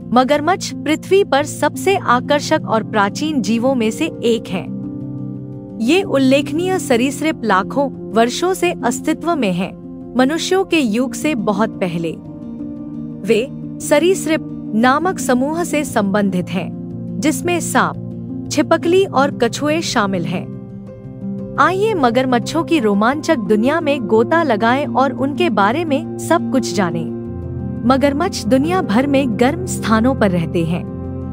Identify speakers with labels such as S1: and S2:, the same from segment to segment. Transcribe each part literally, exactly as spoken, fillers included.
S1: मगरमच्छ पृथ्वी पर सबसे आकर्षक और प्राचीन जीवों में से एक हैं। ये उल्लेखनीय सरीसृप लाखों वर्षों से अस्तित्व में हैं, मनुष्यों के युग से बहुत पहले। वे सरीसृप नामक समूह से संबंधित हैं, जिसमें सांप, छिपकली और कछुए शामिल हैं। आइए मगरमच्छों की रोमांचक दुनिया में गोता लगाएं और उनके बारे में सब कुछ जानें। मगरमच्छ दुनिया भर में गर्म स्थानों पर रहते हैं।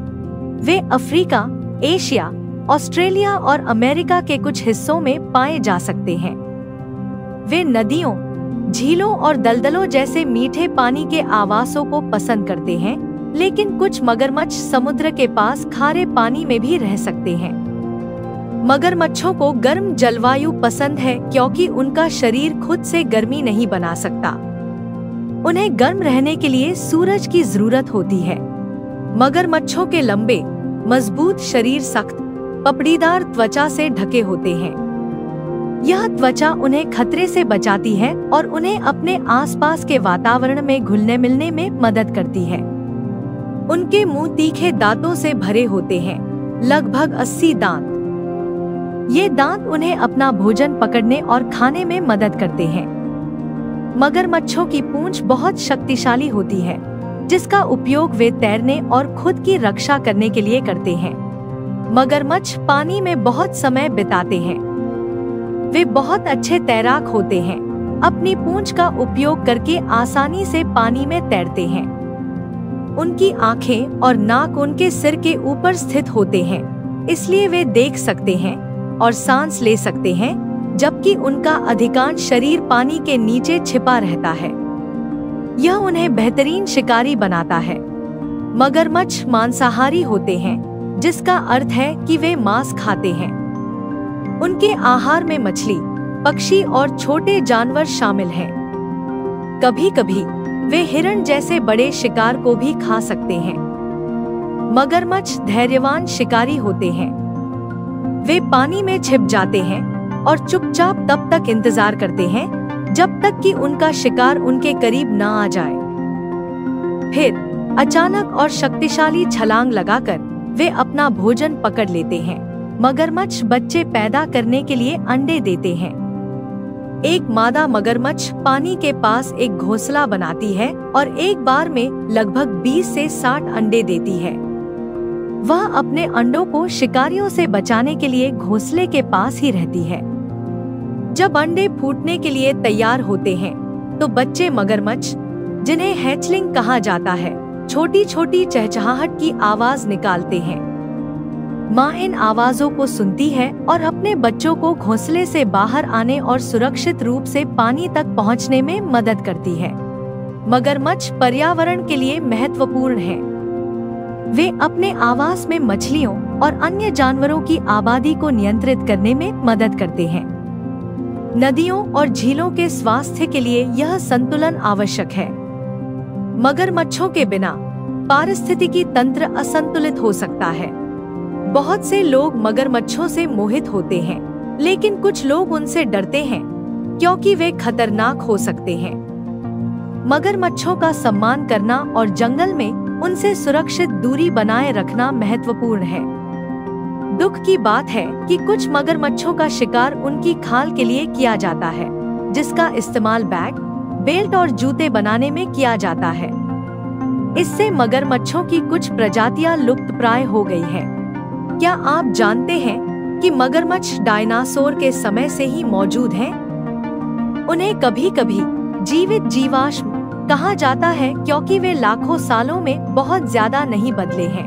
S1: वे अफ्रीका, एशिया, ऑस्ट्रेलिया और अमेरिका के कुछ हिस्सों में पाए जा सकते हैं। वे नदियों, झीलों और दलदलों जैसे मीठे पानी के आवासों को पसंद करते हैं, लेकिन कुछ मगरमच्छ समुद्र के पास खारे पानी में भी रह सकते हैं। मगरमच्छों को गर्म जलवायु पसंद है क्योंकि उनका शरीर खुद से गर्मी नहीं बना सकता। उन्हें गर्म रहने के लिए सूरज की जरूरत होती है। मगरमच्छों के लंबे, मजबूत शरीर सख्त, पपड़ीदार त्वचा से ढके होते हैं। यह त्वचा उन्हें खतरे से बचाती है और उन्हें अपने आसपास के वातावरण में घुलने मिलने में मदद करती है। उनके मुंह तीखे दांतों से भरे होते हैं, लगभग अस्सी दांत। ये दांत उन्हें अपना भोजन पकड़ने और खाने में मदद करते हैं। मगरमच्छों की पूंछ बहुत शक्तिशाली होती है, जिसका उपयोग वे तैरने और खुद की रक्षा करने के लिए करते हैं। मगरमच्छ पानी में बहुत समय बिताते हैं। वे बहुत अच्छे तैराक होते हैं, अपनी पूंछ का उपयोग करके आसानी से पानी में तैरते हैं। उनकी आंखें और नाक उनके सिर के ऊपर स्थित होते हैं, इसलिए वे देख सकते हैं और सांस ले सकते हैं, जबकि उनका अधिकांश शरीर पानी के नीचे छिपा रहता है। यह उन्हें बेहतरीन शिकारी बनाता है। मगरमच्छ मांसाहारी होते हैं, जिसका अर्थ है कि वे मांस खाते हैं। उनके आहार में मछली, पक्षी और छोटे जानवर शामिल हैं। कभी-कभी वे हिरण जैसे बड़े शिकार को भी खा सकते हैं। मगरमच्छ धैर्यवान शिकारी होते हैं। वे पानी में छिप जाते हैं और चुपचाप तब तक इंतजार करते हैं जब तक कि उनका शिकार उनके करीब न आ जाए। फिर अचानक और शक्तिशाली छलांग लगाकर वे अपना भोजन पकड़ लेते हैं। मगरमच्छ बच्चे पैदा करने के लिए अंडे देते हैं। एक मादा मगरमच्छ पानी के पास एक घोंसला बनाती है और एक बार में लगभग बीस से साठ अंडे देती है। वह अपने अंडों को शिकारियों से बचाने के लिए घोंसले के पास ही रहती है। जब अंडे फूटने के लिए तैयार होते हैं, तो बच्चे मगरमच्छ, जिन्हें हैचलिंग कहा जाता है, छोटी छोटी चहचहाहट की आवाज निकालते हैं। माँ इन आवाजों को सुनती है और अपने बच्चों को घोंसले से बाहर आने और सुरक्षित रूप से पानी तक पहुँचने में मदद करती है। मगरमच्छ पर्यावरण के लिए महत्वपूर्ण है। वे अपने आवास में मछलियों और अन्य जानवरों की आबादी को नियंत्रित करने में मदद करते हैं। नदियों और झीलों के स्वास्थ्य के लिए यह संतुलन आवश्यक है। मगरमच्छों के बिना पारिस्थितिकी तंत्र असंतुलित हो सकता है। बहुत से लोग मगरमच्छों से मोहित होते हैं, लेकिन कुछ लोग उनसे डरते हैं क्योंकि वे खतरनाक हो सकते हैं। मगरमच्छों का सम्मान करना और जंगल में उनसे सुरक्षित दूरी बनाए रखना महत्वपूर्ण है। दुख की बात है कि कुछ मगरमच्छों का शिकार उनकी खाल के लिए किया जाता है, जिसका इस्तेमाल बैग, बेल्ट और जूते बनाने में किया जाता है। इससे मगरमच्छों की कुछ प्रजातियां लुप्तप्राय हो गई हैं। क्या आप जानते हैं कि मगरमच्छ डायनासोर के समय से ही मौजूद हैं? उन्हें कभी-कभी जीवित जीवाश्म कहा जाता है क्योंकि वे लाखों सालों में बहुत ज्यादा नहीं बदले हैं।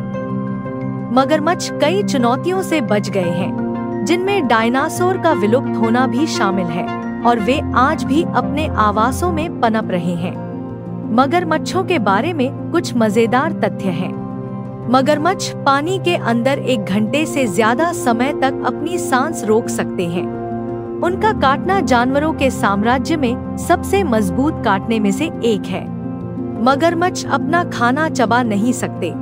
S1: मगरमच्छ कई चुनौतियों से बच गए हैं, जिनमें डायनासोर का विलुप्त होना भी शामिल है, और वे आज भी अपने आवासों में पनप रहे हैं। मगरमच्छों के बारे में कुछ मजेदार तथ्य हैं। मगरमच्छ पानी के अंदर एक घंटे से ज्यादा समय तक अपनी सांस रोक सकते हैं। उनका काटना जानवरों के साम्राज्य में सबसे मजबूत काटने में से एक है। मगरमच्छ अपना खाना चबा नहीं सकते।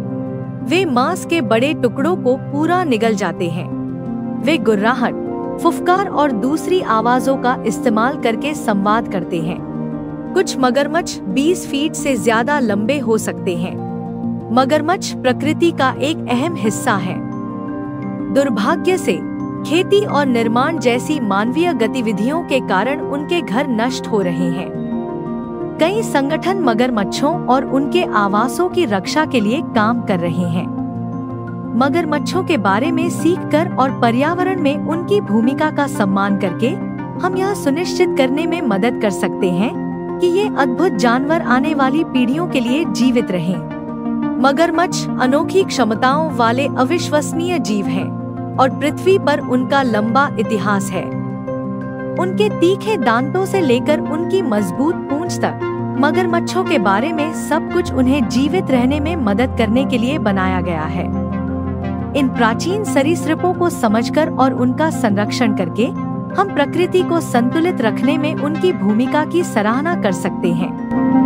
S1: वे मांस के बड़े टुकड़ों को पूरा निगल जाते हैं। वे गुर्राहट, फुफकार और दूसरी आवाजों का इस्तेमाल करके संवाद करते हैं। कुछ मगरमच्छ बीस फीट से ज्यादा लंबे हो सकते हैं। मगरमच्छ प्रकृति का एक अहम हिस्सा है। दुर्भाग्य से खेती और निर्माण जैसी मानवीय गतिविधियों के कारण उनके घर नष्ट हो रहे हैं। कई संगठन मगरमच्छों और उनके आवासों की रक्षा के लिए काम कर रहे हैं। मगरमच्छों के बारे में सीखकर और पर्यावरण में उनकी भूमिका का सम्मान करके हम यह सुनिश्चित करने में मदद कर सकते हैं कि ये अद्भुत जानवर आने वाली पीढ़ियों के लिए जीवित रहें। मगरमच्छ अनोखी क्षमताओं वाले अविश्वसनीय जीव हैं और पृथ्वी पर उनका लंबा इतिहास है। उनके तीखे दांतों से लेकर उनकी मजबूत पूंछ तक, मगरमच्छों के बारे में सब कुछ उन्हें जीवित रहने में मदद करने के लिए बनाया गया है। इन प्राचीन सरीसृपों को समझकर और उनका संरक्षण करके हम प्रकृति को संतुलित रखने में उनकी भूमिका की सराहना कर सकते हैं।